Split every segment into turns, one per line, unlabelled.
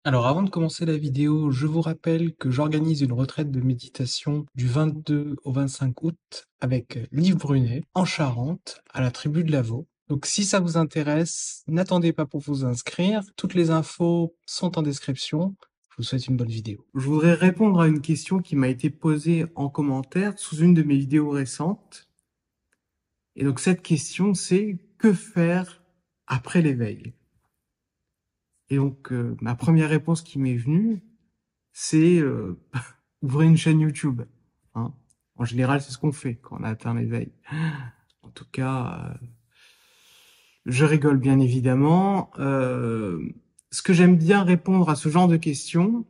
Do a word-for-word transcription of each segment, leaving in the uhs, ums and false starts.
Alors avant de commencer la vidéo, je vous rappelle que j'organise une retraite de méditation du vingt-deux au vingt-cinq août avec Liv Brunet en Charente, à la tribu de Lavaux. Donc si ça vous intéresse, n'attendez pas pour vous inscrire. Toutes les infos sont en description. Je vous souhaite une bonne vidéo. Je voudrais répondre à une question qui m'a été posée en commentaire sous une de mes vidéos récentes. Et donc cette question, c'est que faire après l'éveil? Et donc euh, ma première réponse qui m'est venue, c'est euh, ouvrir une chaîne YouTube. Hein. En général, c'est ce qu'on fait quand on a atteint l'éveil. En tout cas, euh, je rigole bien évidemment. Euh, ce que j'aime bien répondre à ce genre de questions,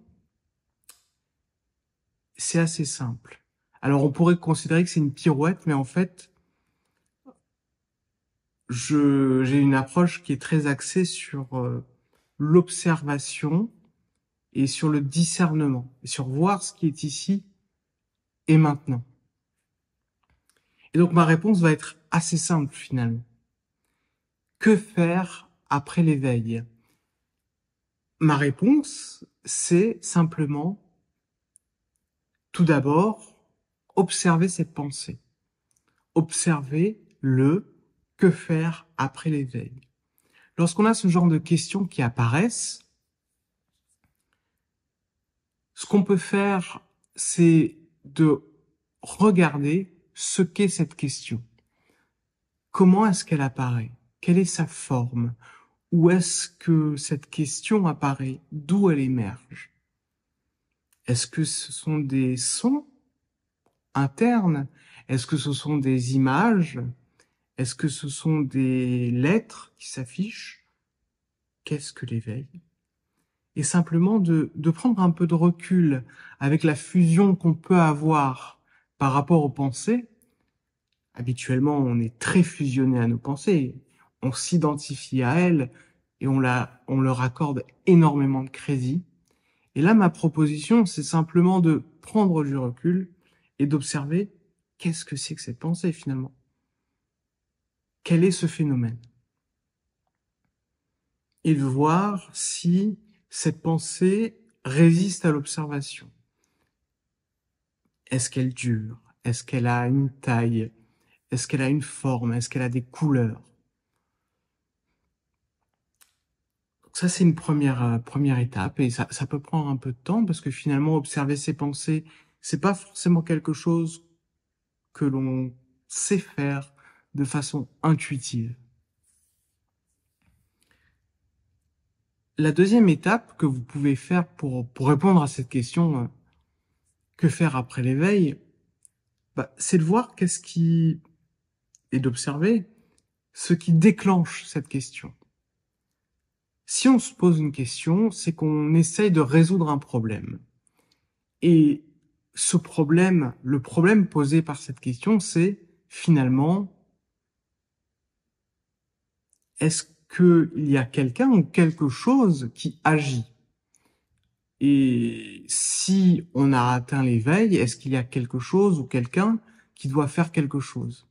c'est assez simple. Alors, on pourrait considérer que c'est une pirouette, mais en fait, je j'ai une approche qui est très axée sur euh, l'observation et sur le discernement, et sur voir ce qui est ici et maintenant. Et donc ma réponse va être assez simple finalement. Que faire après l'éveil? Ma réponse, c'est simplement, tout d'abord, observer cette pensée. Observer le que faire après l'éveil. Lorsqu'on a ce genre de questions qui apparaissent, ce qu'on peut faire, c'est de regarder ce qu'est cette question. Comment est-ce qu'elle apparaît? Quelle est sa forme? Où est-ce que cette question apparaît? D'où elle émerge? Est-ce que ce sont des sons internes? Est-ce que ce sont des images? Est-ce que ce sont des lettres qui s'affichent? Qu'est-ce que l'éveil? Et simplement de, de prendre un peu de recul avec la fusion qu'on peut avoir par rapport aux pensées. Habituellement, on est très fusionné à nos pensées. On s'identifie à elles et on, la, on leur accorde énormément de crédit. Et là, ma proposition, c'est simplement de prendre du recul et d'observer qu'est-ce que c'est que cette pensée finalement. Quel est ce phénomène? Et de voir si cette pensée résiste à l'observation. Est-ce qu'elle dure? Est-ce qu'elle a une taille? Est-ce qu'elle a une forme? Est-ce qu'elle a des couleurs? Donc ça, c'est une première, euh, première étape et ça, ça peut prendre un peu de temps parce que finalement, observer ses pensées, c'est pas forcément quelque chose que l'on sait faire de façon intuitive. La deuxième étape que vous pouvez faire pour, pour répondre à cette question, euh, que faire après l'éveil, bah, c'est de voir qu'est-ce qui, et d'observer ce qui déclenche cette question. Si on se pose une question, c'est qu'on essaye de résoudre un problème. Et ce problème, le problème posé par cette question, c'est finalement, est-ce qu'il y a quelqu'un ou quelque chose qui agit? Et si on a atteint l'éveil, est-ce qu'il y a quelque chose ou quelqu'un qui doit faire quelque chose?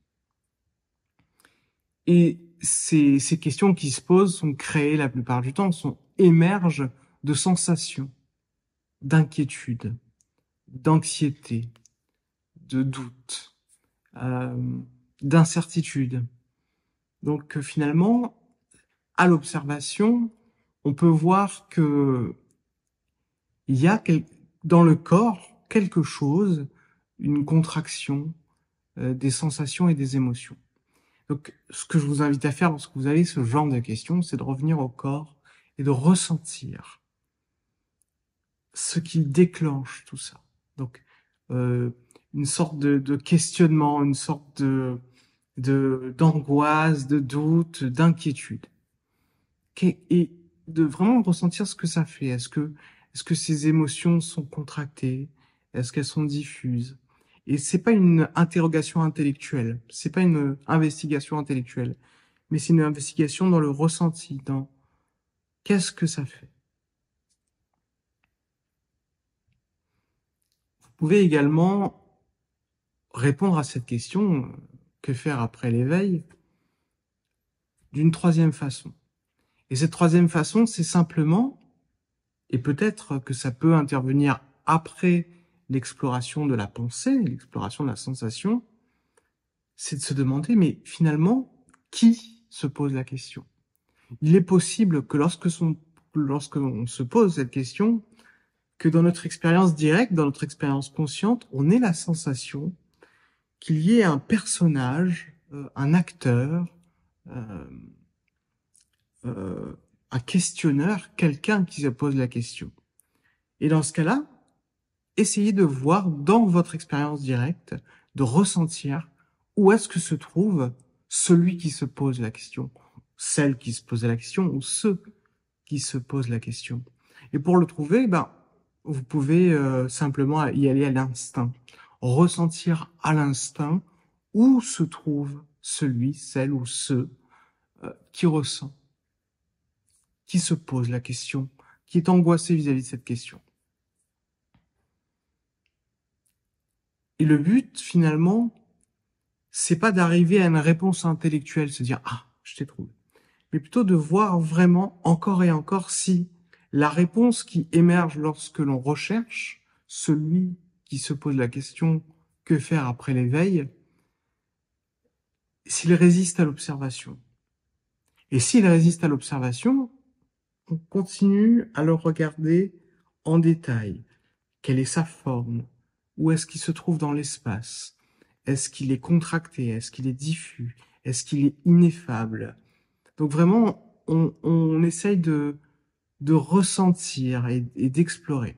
Et ces, ces questions qui se posent sont créées la plupart du temps, sont émergent de sensations, d'inquiétude, d'anxiété, de doute, euh, d'incertitude. Donc euh, finalement, à l'observation, on peut voir que il y a quel- dans le corps quelque chose, une contraction, euh, des sensations et des émotions. Donc, ce que je vous invite à faire lorsque vous avez ce genre de questions, c'est de revenir au corps et de ressentir ce qui déclenche tout ça. Donc, euh, une sorte de, de questionnement, une sorte de de d'angoisse, de doute, d'inquiétude. Et de vraiment ressentir ce que ça fait. Est-ce que est-ce que ces émotions sont contractées? Est-ce qu'elles sont diffuses? Et c'est pas une interrogation intellectuelle, c'est pas une investigation intellectuelle, mais c'est une investigation dans le ressenti, dans qu'est-ce que ça fait. Vous pouvez également répondre à cette question, euh, que faire après l'éveil, d'une troisième façon. Et cette troisième façon, c'est simplement et peut-être que ça peut intervenir après l'exploration de la pensée, l'exploration de la sensation, c'est de se demander, mais finalement, qui se pose la question? Il est possible que lorsque son, lorsque l'on se pose cette question, que dans notre expérience directe, dans notre expérience consciente, on ait la sensation qu'il y ait un personnage, euh, un acteur, euh, euh, un questionneur, quelqu'un qui se pose la question. Et dans ce cas-là, essayez de voir dans votre expérience directe, de ressentir où est-ce que se trouve celui qui se pose la question, celle qui se pose la question ou ceux qui se posent la question. Et pour le trouver, ben, vous pouvez euh, simplement y aller à l'instinct, ressentir à l'instinct où se trouve celui, celle ou ceux euh, qui ressent, qui se pose la question, qui est angoissé vis-à-vis de cette question. Et le but, finalement, c'est pas d'arriver à une réponse intellectuelle, se dire « Ah, je t'ai trouvé », mais plutôt de voir vraiment encore et encore si la réponse qui émerge lorsque l'on recherche celui qui se pose la question « Que faire après l'éveil ?», s'il résiste à l'observation. Et s'il résiste à l'observation, on continue à le regarder en détail. Quelle est sa forme? Où est-ce qu'il se trouve dans l'espace? Est-ce qu'il est contracté? Est-ce qu'il est diffus? Est-ce qu'il est ineffable? Donc vraiment, on, on essaye de, de ressentir et, et d'explorer.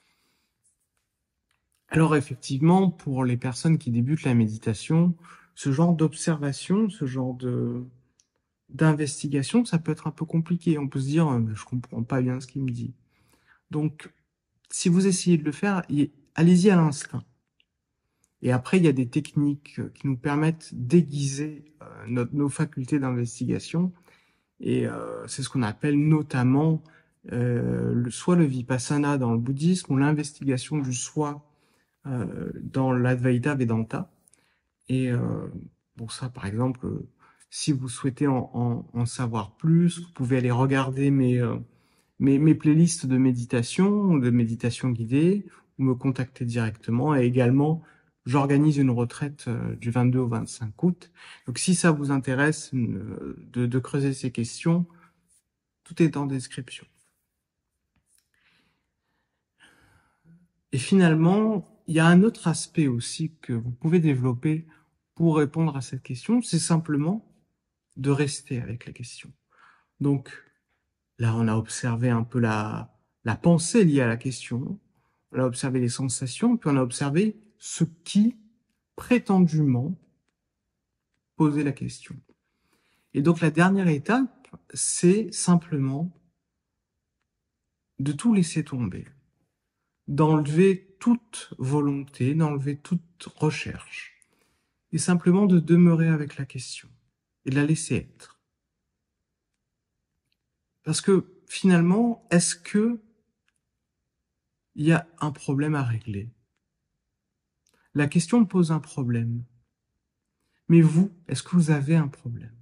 Alors effectivement, pour les personnes qui débutent la méditation, ce genre d'observation, ce genre de d'investigation, ça peut être un peu compliqué. On peut se dire, euh, je comprends pas bien ce qu'il me dit. Donc, si vous essayez de le faire, allez-y à l'instinct. Et après, il y a des techniques qui nous permettent d'aiguiser euh, notre, nos facultés d'investigation. Et euh, c'est ce qu'on appelle notamment euh, le, soit le vipassana dans le bouddhisme ou l'investigation du soi euh, dans l'Advaita Vedanta. Et euh, pour ça, par exemple, euh, si vous souhaitez en, en, en savoir plus, vous pouvez aller regarder mes, euh, mes, mes playlists de méditation, de méditation guidée, ou me contacter directement. Et également, j'organise une retraite euh, du vingt-deux au vingt-cinq août. Donc si ça vous intéresse euh, de, de creuser ces questions, tout est en description. Et finalement, il y a un autre aspect aussi que vous pouvez développer pour répondre à cette question, c'est simplement de rester avec la question. Donc là, on a observé un peu la, la pensée liée à la question, on a observé les sensations, puis on a observé ce qui, prétendument, posait la question. Et donc la dernière étape, c'est simplement de tout laisser tomber, d'enlever toute volonté, d'enlever toute recherche, et simplement de demeurer avec la question, et de la laisser être. Parce que finalement, est-ce que il y a un problème à régler? La question pose un problème. Mais vous, est-ce que vous avez un problème?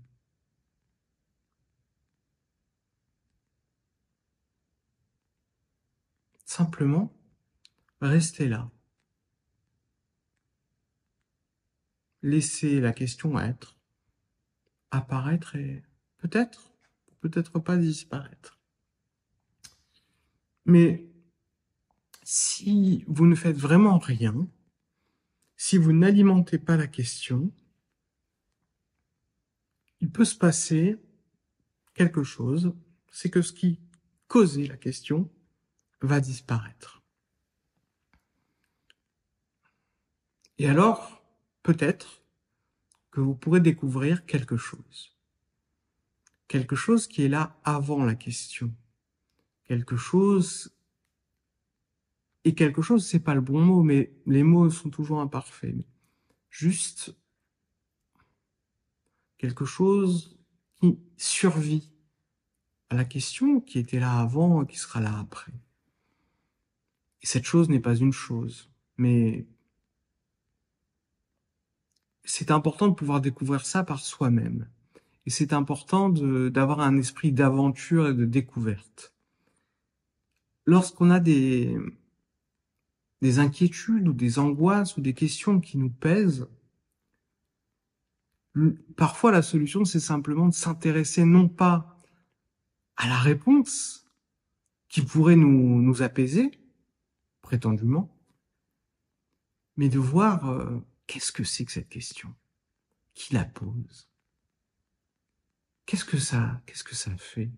Simplement, restez là. Laissez la question être, apparaître et peut-être, peut-être pas disparaître. Mais si vous ne faites vraiment rien, si vous n'alimentez pas la question, il peut se passer quelque chose, c'est que ce qui causait la question va disparaître. Et alors, peut-être que vous pourrez découvrir quelque chose. Quelque chose qui est là avant la question. Quelque chose... Et quelque chose, c'est pas le bon mot, mais les mots sont toujours imparfaits. Juste quelque chose qui survit à la question qui était là avant et qui sera là après. Et cette chose n'est pas une chose, mais c'est important de pouvoir découvrir ça par soi-même. Et c'est important d'avoir un esprit d'aventure et de découverte. lorsqu'on a des, des inquiétudes ou des angoisses ou des questions qui nous pèsent, parfois la solution, c'est simplement de s'intéresser non pas à la réponse qui pourrait nous, nous apaiser, prétendument, mais de voir euh, qu'est-ce que c'est que cette question, qui la pose, qu'est-ce que ça, qu'est-ce que ça fait,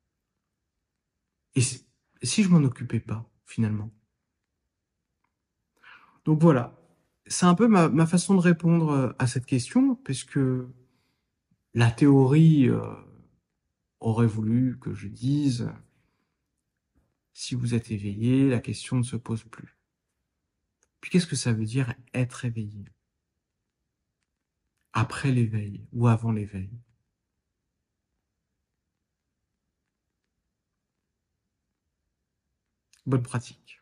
et si, si je m'en occupais pas, finalement. Donc voilà, c'est un peu ma, ma façon de répondre à cette question, puisque la théorie euh, aurait voulu que je dise, si vous êtes éveillé, la question ne se pose plus. Puis qu'est-ce que ça veut dire être éveillé? Après l'éveil ou avant l'éveil? Bonne pratique.